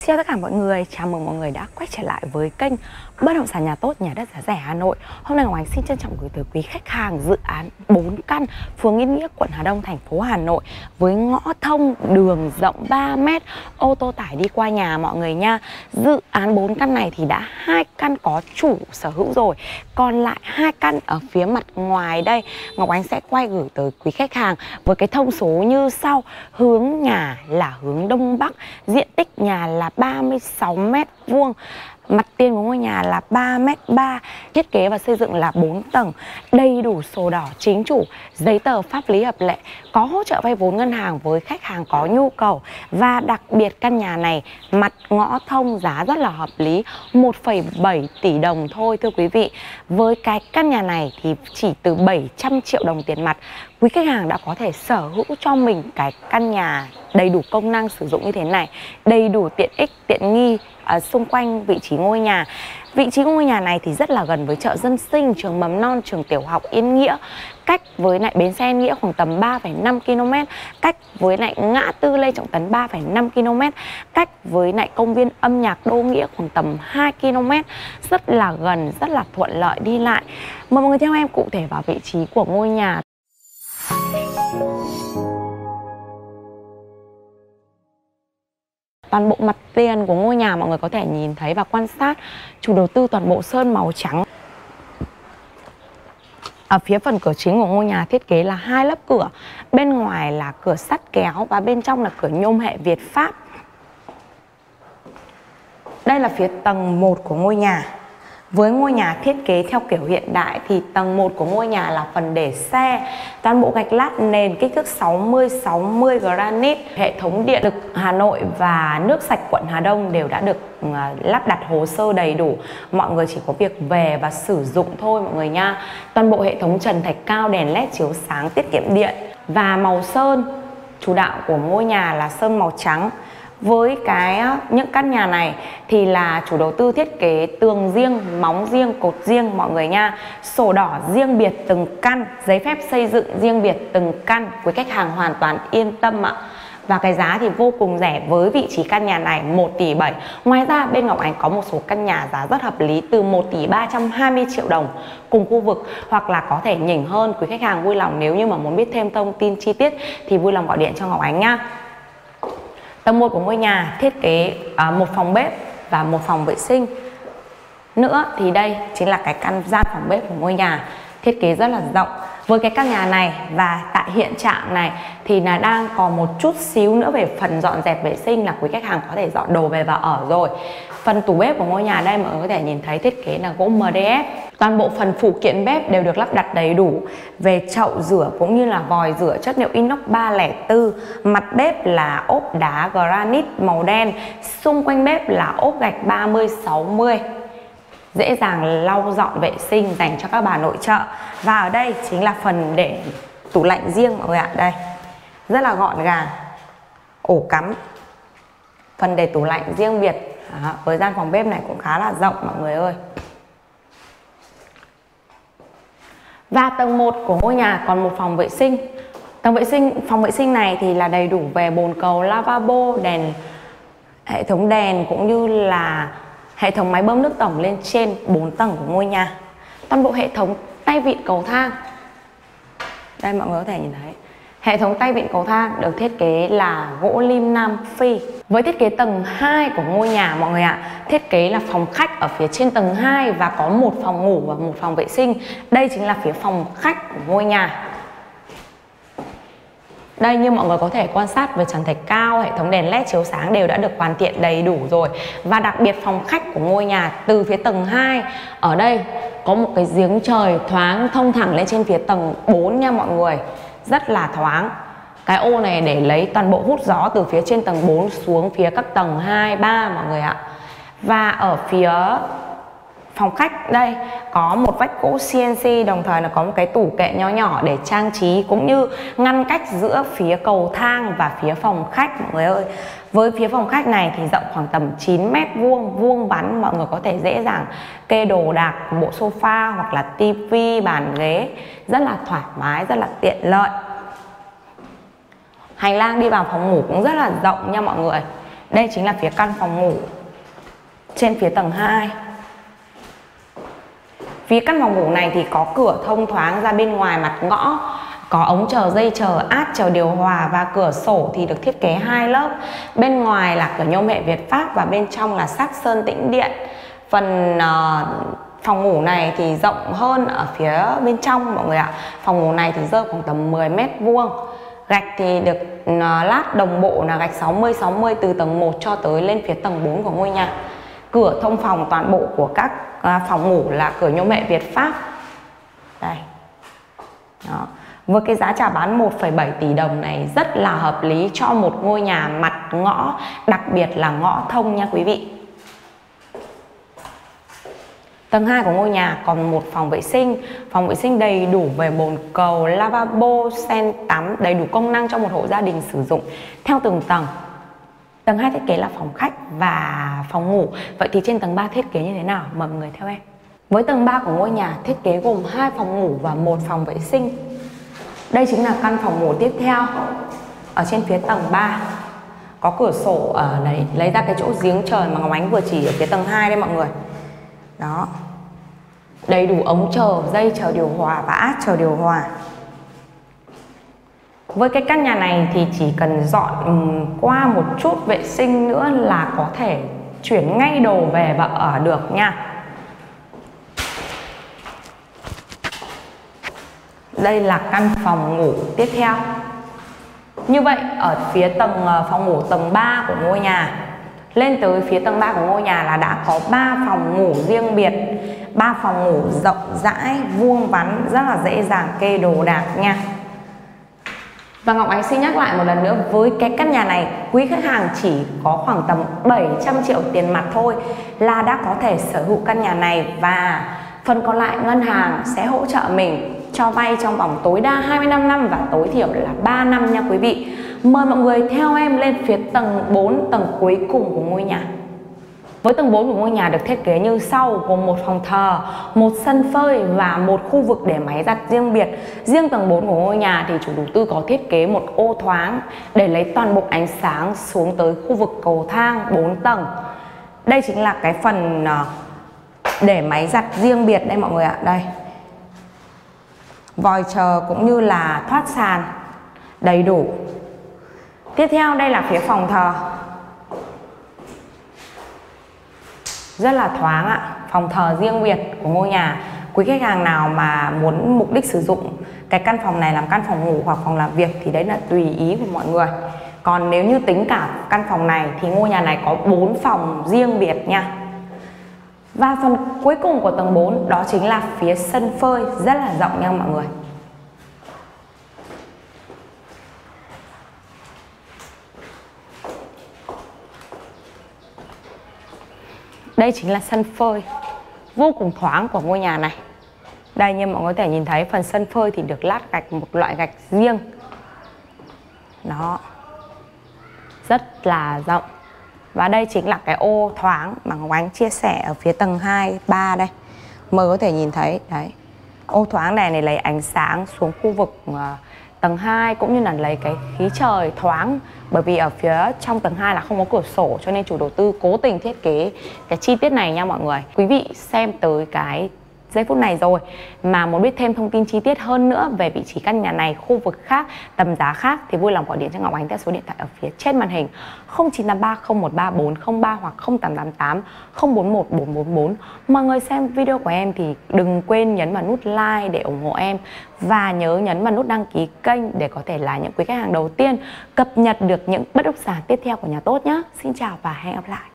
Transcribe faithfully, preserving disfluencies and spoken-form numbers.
Chào tất cả mọi người, chào mừng mọi người đã quay trở lại với kênh Bất động sản nhà tốt, nhà đất giá rẻ Hà Nội. Hôm nay Ngọc Ánh xin trân trọng gửi tới quý khách hàng dự án bốn căn phường Yên Nghĩa, quận Hà Đông, thành phố Hà Nội với ngõ thông, đường rộng ba mét, ô tô tải đi qua nhà mọi người nha. Dự án bốn căn này thì đã hai căn có chủ sở hữu rồi, còn lại hai căn ở phía mặt ngoài đây Ngọc Ánh sẽ quay gửi tới quý khách hàng với cái thông số như sau. Hướng nhà là hướng Đông Bắc, diện tích nhà là ba mươi sáu mét vuông, mặt tiền của ngôi nhà là ba mét ba, thiết kế và xây dựng là bốn tầng, đầy đủ sổ đỏ chính chủ, giấy tờ pháp lý hợp lệ, có hỗ trợ vay vốn ngân hàng với khách hàng có nhu cầu. Và đặc biệt căn nhà này mặt ngõ thông, giá rất là hợp lý, một phẩy bảy tỷ đồng thôi thưa quý vị. Với cái căn nhà này thì chỉ từ bảy trăm triệu đồng tiền mặt, quý khách hàng đã có thể sở hữu cho mình cái căn nhà đầy đủ công năng sử dụng như thế này, đầy đủ tiện ích, tiện nghi ở xung quanh vị trí ngôi nhà. Vị trí ngôi nhà này thì rất là gần với chợ dân sinh, trường mầm non, trường tiểu học Yên Nghĩa, cách với lại bến xe Yên Nghĩa khoảng tầm ba phẩy năm ki lô mét, cách với lại ngã tư Lê Trọng Tấn ba phẩy năm ki lô mét, cách với lại công viên âm nhạc Đô Nghĩa khoảng tầm hai ki lô mét, rất là gần, rất là thuận lợi đi lại. Mời mọi người theo em cụ thể vào vị trí của ngôi nhà. Toàn bộ mặt tiền của ngôi nhà mọi người có thể nhìn thấy và quan sát, chủ đầu tư toàn bộ sơn màu trắng. Ở phía phần cửa chính của ngôi nhà thiết kế là hai lớp cửa, bên ngoài là cửa sắt kéo và bên trong là cửa nhôm hệ Việt Pháp. Đây là phía tầng một của ngôi nhà. Với ngôi nhà thiết kế theo kiểu hiện đại thì tầng một của ngôi nhà là phần để xe, toàn bộ gạch lát nền kích thước sáu mươi sáu mươi granite. Hệ thống điện lực Hà Nội và nước sạch quận Hà Đông đều đã được lắp đặt hồ sơ đầy đủ. Mọi người chỉ có việc về và sử dụng thôi mọi người nha. Toàn bộ hệ thống trần thạch cao, đèn led chiếu sáng tiết kiệm điện. Và màu sơn chủ đạo của ngôi nhà là sơn màu trắng. Với cái những căn nhà này thì là chủ đầu tư thiết kế tường riêng, móng riêng, cột riêng mọi người nha. Sổ đỏ riêng biệt từng căn, giấy phép xây dựng riêng biệt từng căn, quý khách hàng hoàn toàn yên tâm ạ. Và cái giá thì vô cùng rẻ với vị trí căn nhà này một tỷ bảy. Ngoài ra bên Ngọc Ánh có một số căn nhà giá rất hợp lý từ một tỷ ba trăm hai mươi triệu đồng cùng khu vực, hoặc là có thể nhỉnh hơn. Quý khách hàng vui lòng nếu như mà muốn biết thêm thông tin chi tiết thì vui lòng gọi điện cho Ngọc Ánh nha. Tầng một của ngôi nhà thiết kế à, một phòng bếp và một phòng vệ sinh nữa. Thì đây chính là cái căn gian phòng bếp của ngôi nhà, thiết kế rất là rộng. Với cái căn nhà này và tại hiện trạng này thì là đang còn một chút xíu nữa về phần dọn dẹp vệ sinh là quý khách hàng có thể dọn đồ về và ở rồi. Phần tủ bếp của ngôi nhà đây mọi người có thể nhìn thấy thiết kế là gỗ em đê ép. Toàn bộ phần phụ kiện bếp đều được lắp đặt đầy đủ về chậu rửa cũng như là vòi rửa chất liệu inox ba không bốn. Mặt bếp là ốp đá granite màu đen, xung quanh bếp là ốp gạch ba mươi sáu mươi. Dễ dàng lau dọn vệ sinh dành cho các bà nội trợ. Và ở đây chính là phần để tủ lạnh riêng mọi người ạ. Đây, rất là gọn gàng, ổ cắm, phần để tủ lạnh riêng biệt. Đó, với gian phòng bếp này cũng khá là rộng mọi người ơi. Và tầng một của ngôi nhà còn một phòng vệ sinh. Tầng vệ sinh, phòng vệ sinh này thì là đầy đủ về bồn cầu, lavabo, đèn, hệ thống đèn cũng như là hệ thống máy bơm nước tổng lên trên bốn tầng của ngôi nhà. Toàn bộ hệ thống tay vịn cầu thang. Đây mọi người có thể nhìn thấy. Hệ thống tay vịn cầu thang được thiết kế là gỗ lim Nam Phi. Với thiết kế tầng hai của ngôi nhà mọi người ạ, thiết kế là phòng khách ở phía trên tầng hai và có một phòng ngủ và một phòng vệ sinh. Đây chính là phía phòng khách của ngôi nhà. Đây như mọi người có thể quan sát về trần thạch cao, hệ thống đèn led chiếu sáng đều đã được hoàn thiện đầy đủ rồi. Và đặc biệt phòng khách của ngôi nhà từ phía tầng hai ở đây có một cái giếng trời thoáng thông thẳng lên trên phía tầng bốn nha mọi người. Rất là thoáng. Cái ô này để lấy toàn bộ hút gió từ phía trên tầng bốn xuống phía các tầng hai, ba mọi người ạ. Và ở phía phòng khách đây có một vách gỗ xê en xê, đồng thời là có một cái tủ kệ nho nhỏ để trang trí cũng như ngăn cách giữa phía cầu thang và phía phòng khách mọi người ơi. Với phía phòng khách này thì rộng khoảng tầm chín mét vuông, vuông vắn, mọi người có thể dễ dàng kê đồ đạc, bộ sofa hoặc là tivi, bàn ghế, rất là thoải mái, rất là tiện lợi. Hành lang đi vào phòng ngủ cũng rất là rộng nha mọi người. Đây chính là phía căn phòng ngủ trên phía tầng hai. Phía căn phòng ngủ này thì có cửa thông thoáng ra bên ngoài mặt ngõ, có ống chờ, dây chờ, át chờ điều hòa và cửa sổ thì được thiết kế hai lớp. Bên ngoài là cửa nhôm hệ Việt Pháp và bên trong là sắt sơn tĩnh điện. Phần uh, phòng ngủ này thì rộng hơn ở phía bên trong mọi người ạ. Phòng ngủ này thì rơi khoảng tầm mười mét vuông. Gạch thì được uh, lát đồng bộ là gạch sáu mươi sáu mươi từ tầng một cho tới lên phía tầng bốn của ngôi nhà. Cửa thông phòng toàn bộ của các uh, phòng ngủ là cửa nhôm hệ Việt Pháp. Đây. Đó. Với cái giá chào bán một phẩy bảy tỷ đồng này rất là hợp lý cho một ngôi nhà mặt ngõ, đặc biệt là ngõ thông nha quý vị. Tầng hai của ngôi nhà còn một phòng vệ sinh. Phòng vệ sinh đầy đủ về bồn cầu, lavabo, sen tắm, đầy đủ công năng cho một hộ gia đình sử dụng theo từng tầng. Tầng hai thiết kế là phòng khách và phòng ngủ. Vậy thì trên tầng ba thiết kế như thế nào? Mời mọi người theo em. Với tầng ba của ngôi nhà thiết kế gồm hai phòng ngủ và một phòng vệ sinh. Đây chính là căn phòng ngủ tiếp theo ở trên phía tầng ba. Có cửa sổ ở đấy, lấy ra cái chỗ giếng trời mà Ngọc Ánh vừa chỉ ở phía tầng hai đây mọi người. Đó. Đầy đủ ống chờ, dây chờ điều hòa và át chờ điều hòa. Với cái căn nhà này thì chỉ cần dọn um, qua một chút vệ sinh nữa là có thể chuyển ngay đồ về và ở được nha. Đây là căn phòng ngủ tiếp theo. Như vậy ở phía tầng phòng ngủ tầng ba của ngôi nhà lên tới phía tầng ba của ngôi nhà là đã có ba phòng ngủ riêng biệt, ba phòng ngủ rộng rãi, vuông vắn, rất là dễ dàng kê đồ đạc nha. Và Ngọc Ánh xin nhắc lại một lần nữa, với cái căn nhà này quý khách hàng chỉ có khoảng tầm bảy trăm triệu tiền mặt thôi là đã có thể sở hữu căn nhà này, và phần còn lại ngân hàng sẽ hỗ trợ mình cho vay trong vòng tối đa hai mươi lăm năm và tối thiểu là ba năm nha quý vị. Mời mọi người theo em lên phía tầng bốn, tầng cuối cùng của ngôi nhà. Với tầng bốn của ngôi nhà được thiết kế như sau, gồm một phòng thờ, một sân phơi và một khu vực để máy giặt riêng biệt. Riêng tầng bốn của ngôi nhà thì chủ đầu tư có thiết kế một ô thoáng để lấy toàn bộ ánh sáng xuống tới khu vực cầu thang bốn tầng. Đây chính là cái phần để máy giặt riêng biệt đây mọi người ạ. Đây. Vòi chờ cũng như là thoát sàn đầy đủ. Tiếp theo đây là phía phòng thờ. Rất là thoáng ạ. Phòng thờ riêng biệt của ngôi nhà. Quý khách hàng nào mà muốn mục đích sử dụng cái căn phòng này làm căn phòng ngủ hoặc phòng làm việc thì đấy là tùy ý của mọi người. Còn nếu như tính cả căn phòng này thì ngôi nhà này có bốn phòng riêng biệt nha. Và phần cuối cùng của tầng bốn đó chính là phía sân phơi rất là rộng nha mọi người. Đây chính là sân phơi vô cùng thoáng của ngôi nhà này. Đây, như mọi người có thể nhìn thấy phần sân phơi thì được lát gạch một loại gạch riêng. Đó. Rất là rộng. Và đây chính là cái ô thoáng mà Ngọc Ánh chia sẻ ở phía tầng hai, ba đây. Mời có thể nhìn thấy đấy. Ô thoáng này này lấy ánh sáng xuống khu vực uh, tầng hai cũng như là lấy cái khí trời thoáng. Bởi vì ở phía trong tầng hai là không có cửa sổ cho nên chủ đầu tư cố tình thiết kế cái chi tiết này nha mọi người. Quý vị xem tới cái giây phút này rồi mà muốn biết thêm thông tin chi tiết hơn nữa về vị trí căn nhà này, khu vực khác, tầm giá khác thì vui lòng gọi điện cho Ngọc Ánh theo số điện thoại ở phía trên màn hình không chín tám ba không một ba bốn không ba hoặc không tám tám tám không bốn một bốn bốn bốn. Mọi người xem video của em thì đừng quên nhấn vào nút like để ủng hộ em và nhớ nhấn vào nút đăng ký kênh để có thể là những quý khách hàng đầu tiên cập nhật được những bất động sản tiếp theo của nhà Tốt nhé. Xin chào và hẹn gặp lại.